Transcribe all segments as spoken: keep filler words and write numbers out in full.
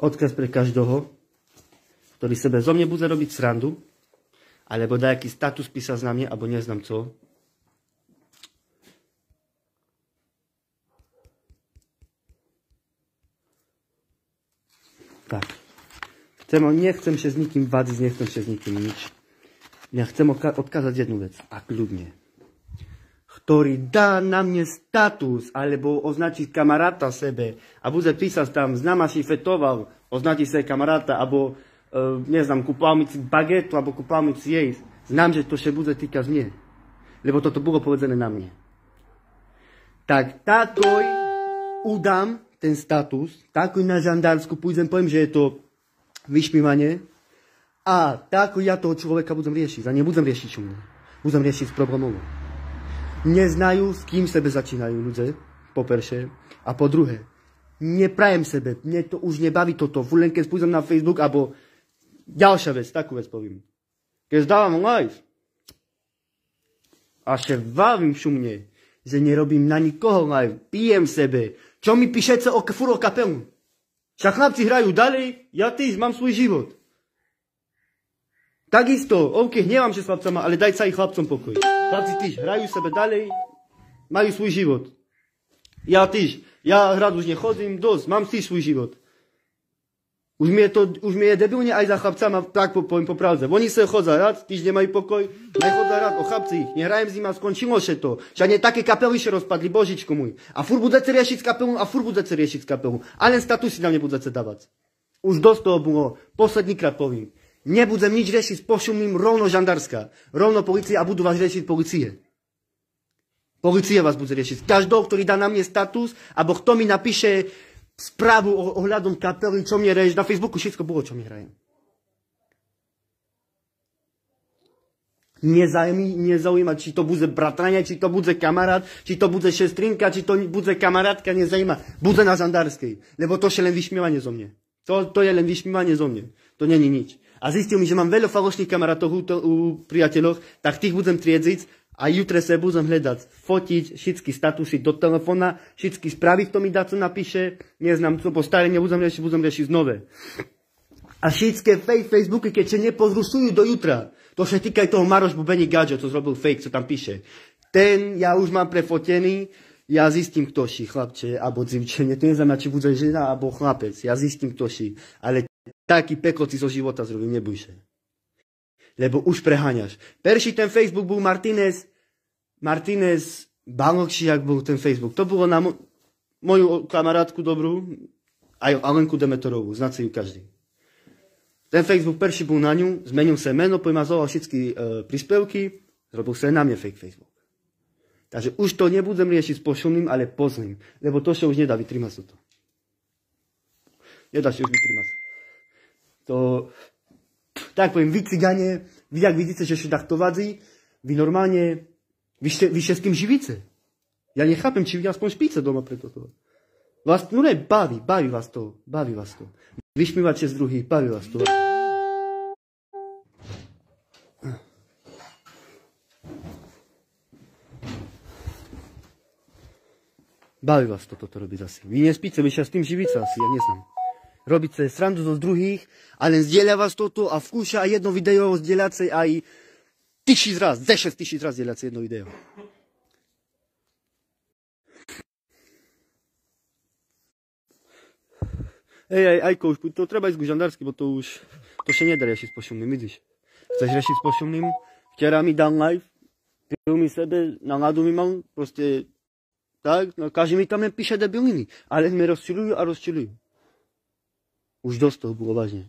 odkaz pre každého, ktorý sebe zo mne bude robiť srandu, alebo dá jaký status písať na mne, alebo neznám co. Tak. Chcem, nechcem się z nikim wadzić, nie chcem się z nikim nič. Ja chcem odkázať jednu vec, a kľudne. Ktorý dá na mne status, alebo označiť kamaráta sebe, a bude písať tam, znama si fetoval, označiť sebe kamaráta, alebo, uh, neznám, kúpal mi bagetu, alebo kúpal mi jesť. Znám, že to še bude týkať mne. Lebo toto bolo povedzené na mne. Tak takoj udám ten status, takoj na žandársku pôjdem, poviem, že je to vyšmívanie, a tako ja toho človeka budem riešiť. A nebudem riešiť čo mne. Budem riešiť s problémom. Neznajú, s kým sebe začínajú ľudia, po perše. A po druhé, neprajem sebe, mne to už nebaví toto. Len keď pôjdem na Facebook, alebo ďalšia vec, takú vec poviem. Keď zdávam live, a še vávim šumne, že nerobím na nikoho live, pijem sebe. Čo mi píšete o furt o kapelu? Však chlapci hrajú ďalej, ja tiež mám svoj život. Takisto, OK, hnevám, že s chlapcama, ale daj sa i chlapcom pokoj. Chlapci tiež hrajú sebe ďalej, majú svoj život. Ja tiež, ja hrať už nechodím, dosť, mám tiež svoj život. Už mi je to, už mi je debilne aj za chlapcama, tak poviem po pravde. Oni sa chodzą hrať, tiež nemajú pokoj, nechodzą hrať o chlapci, nehrajem s nimi a skončilo še to. Však nie také kapely še rozpadli, božičko môj. A furt budete riešiť s kapelou, a furt budete riešiť s kapelou. A len statusy nám nebudete dávať. Už dosť toho bolo, posledný krát poviem. Nebudem nič riešiť s pošumným, rovno žandárska, rovno policia a budú vás riešiť policie. Policia vás bude riešiť. Každého, ktorý dá na mne status, alebo kto mi napíše správu ohľadom kapely, čo mne reješ, na Facebooku všetko bolo, čo mi hrajem. Nezaujíma, či to bude bratrania, či to bude kamarát, či to bude šestrinka, či to bude kamarátka, nezaujíma. Bude na žandárskej, lebo to je len vyšmievanie zo mne. To, to je len vyšmievanie zo mne. To není nič. A zistil mi, že mám veľa falošných kamarátov u, u priateľoch, tak tých budem triedziť a jutre sa budem hľadať, fotiť všetky statusy do telefóna, všetky správy, kto mi dá, co napíše, neznám co, po staré nebudem riešiť, budem riešiť znové. A všetké fake Facebooky, keď sa nepozrušujú do jutra, to sa týka aj toho Maroš Bubení Gadžo, co zrobil fake, co tam píše. Ten ja už mám prefotený, ja zistím, kto si, chlapče, alebo dzivčenie, to neznamená, či bude žena, alebo chlapec, ja zistím, kto si, ale taký peklo si zo života zrobím, neboj sa. Lebo už preháňaš. Perší ten Facebook bol Martinez, Martinez Balokši, jak bol ten Facebook. To bolo na mo moju kamarátku dobrú, aj Alenku Demetorovú, znáte ju každý. Ten Facebook perší bol na ňu, zmenil sa meno, pojmazoval všetky e, príspevky, zrobil sa na mne fake Facebook. Takže už to nebudem riešiť s pošumným, ale pozným, lebo to sa už nedá vytrímať toto. Nedá sa už vytrímať. To, tak poviem, vy ciganie, vy jak vidíte, že sa takto vadzí, vy normálne, vy ste, vy ste s kým živíte. Ja nechápem, či vy aspoň špíce doma pre toto. Vás, no ne, baví, baví vás to, baví vás to. Vyšmívate z druhých, baví vás to. Baví vás to, toto robiť asi. Vy nespíte, vy sa s tým živíte asi, ja neznám. Robíte srandu zo druhých, ale zdieľa vás toto a vkúša aj jedno video zdieľace aj tisíc raz, desať tisíc raz zdieľace jedno video. Ej, aj, aj, kouš, to treba ísť k žandársky, bo to už, to sa nedá riešiť s pošumným, vidíš? Chceš riešiť s pošumným? Včera mi dal live, pil mi sebe, náladu mi mal, proste, tak, no, každý mi tam nepíše debiliny, ale mi rozčilujú a rozčilujú. Už dosť toho bolo vážne.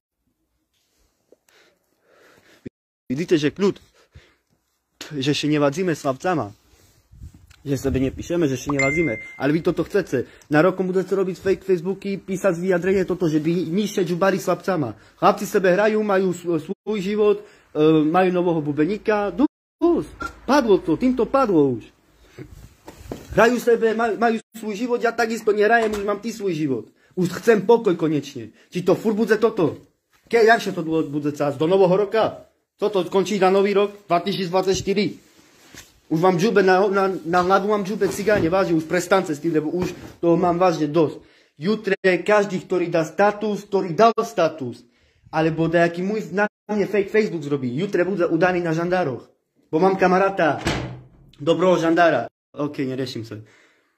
Vidíte, že kľud, že še nevadzíme s chlapcama, že sebe nepíšeme, že še nevadzíme, ale vy toto chcete. Na rokom budete robiť fake Facebooky, písať vyjadrenie toto, že by nišie džubari s chlapcama. Chlapci sebe hrajú, majú svoj život, majú nového bubeníka, dus, padlo to, týmto padlo už. Hrajú sebe, majú, majú svoj život, ja takisto nehrajem, už mám ty svoj život. Už chcem pokoj konečne. Či to furt bude toto? Keď, jakže to bude cás? Do nového roka? Toto končí na nový rok? dvetisícdvadsaťštyri. Už mám džube, na, na, na hlavu mám džube cigáne, vážne, už prestance s tým, lebo už toho mám vážne dosť. Jutro każdy, który da status, który dał status, albo da jaki mój na mnie fake Facebook zrobi, jutro będę udany na żandaroch, bo mam kamarata, dobrego żandara. Okej, okay, nie reszim sobie.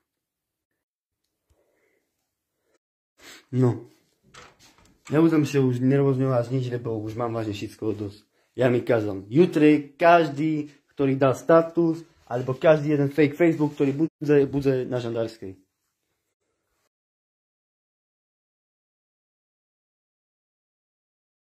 No. Ja będę się już nie rozmawiać nieźle, bo już mam właśnie wszystko dos. Ja mi kazam. Jutro każdy, który da status, albo każdy jeden fake Facebook, który będzie, będzie na żandarskiej.